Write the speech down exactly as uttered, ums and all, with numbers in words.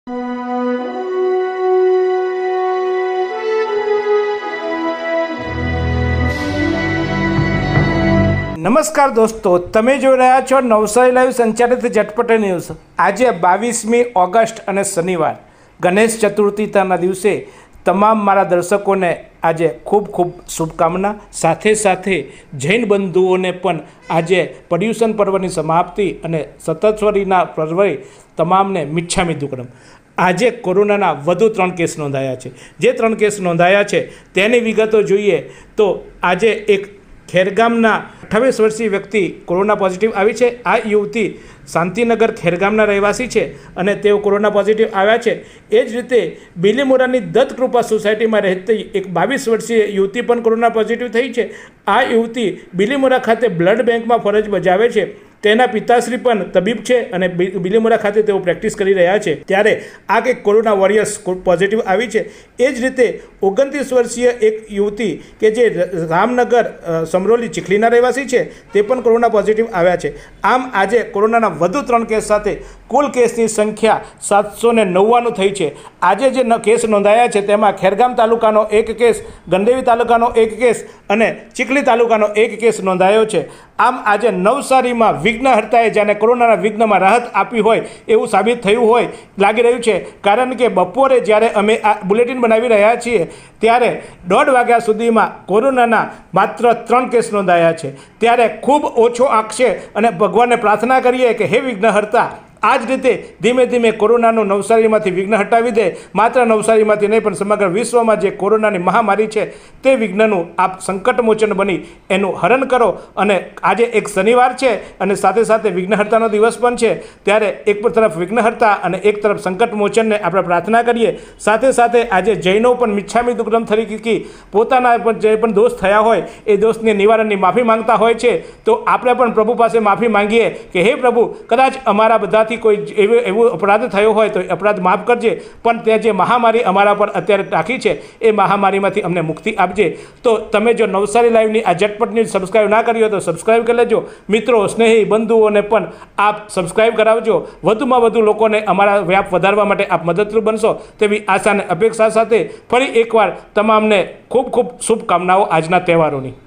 नमस्कार दोस्तों, तमे जो रहा छो नवसारी लाइव संचालित झटपट न्यूज़। आज बावीसमी ऑगस्ट और शनिवार गणेश चतुर्थीना दिवसे तमाम मारा दर्शकों ने आज खूब खूब शुभकामना। साथे साथे जैन बंधुओं ने पण आज पर्युषण पर्वनी समाप्ति और सतस्वरीना पर्वे तमाम ने मिच्छामी दुक्कडम। आज कोरोना वधु त्रण केस नोंधाया है। जे त्रण केस नोंधाया है तेनी विगतो जोईए तो आज एक खेरगामना अठावीस वर्षीय व्यक्ति कोरोना पॉजिटिव आई है। आ युवती शांतिनगर खेरगामना रहवासी है और तेओ कोरोना पॉजिटिव आया है। एज रीते बिलीमोरानी दत्त कृपा सोसायटी में रहती एक बावीस वर्षीय युवती पण कोरोना पॉजिटिव थई है। आ युवती बिलीमोरा खाते ब्लड बैंक में फरज बजावे है। तेना पिताश्री पण तबीब है और बिलीमोरा खाते तेओ प्रेक्टिस करी रह्या छे। त्यारे आ के कोरोना वॉरियर्स पॉजिटिव आई है। एज रीते ओगणतीस वर्षीय एक युवती के जे रामनगर समरोली चिखलीना रहवासी है ते पण कोरोना पॉजिटिव आया है। आम आज कोरोना वधु त्रण केस साथे कुल केसनी संख्या सात सौ ने नव्वाणु थई है। आज जे केस नोंधाया है तेमां खेरगाम तालुकानो एक केस, गंडेवी तालुकानो एक केस और चिखली तालुकानो एक केस नोंधायो है। आम आज नवसारी में विघ्नहर्ताए जाने कोरोना विघ्न में राहत आपी होय एवं साबित थयुं होय लागी रह्युं छे। कारण के बपोरे ज्यारे अमे आ बुलेटिन बनावी रह्या छीए त्यारे दौड़ वाग्या सुधीमां कोरोनाना मात्र त्रण केस नोंधाया छे। त्यारे खूब ओछो आंकशे अने भगवानने प्रार्थना करीए कि हे विघ्नहर्ता आज रीते धीमे धीमे कोरोना नवसारी में विघ्न हटावी दे। मात्र नवसारी में नहीं पण समग्र विश्व में जो कोरोना महामारी है ते विघ्ननु आप संकटमोचन बनी एनु हरण करो। अने आज एक शनिवार है और साथे साथे विघ्नहर्तानो दिवस पण है। त्यारे एक तरफ विघ्नहर्ता और एक तरफ संकटमोचन ने आपणे प्रार्थना करिए। साथे साथे आज जैनो पण मिच्छामी दुक्कडम तरीके पोताना जे पण दोष थया होय ए दोषने निवारणनी माफी मांगता होय छे तो आपणे पण प्रभु पासे माफी मांगीए कि हे प्रभु कदाच अमारा बधाथी कोई एवं एवं अपराध थयो होय तो अपराध माफ करजे, पण त्या जे महामारी अमारा पर अत्यारे टाकी है ए महामारी में अमने मुक्ति आपजे। तो तमे जो नवसारी लाइवनी आ झटपट न्यूज़ सब्सक्राइब ना करी हो तो सब्सक्राइब कर लेजो। मित्रों, स्नेही बंधुओं ने पण आप सब्सक्राइब करावजो। वधुमां वधु लोकोने अमारा व्याप वधारवा माटे आप मददरूप बनशो तेवी आशा ने अपेक्षा साथे फरी एकवार तमामने खूब खूब शुभकामनाओं आजना तहेवारोनी।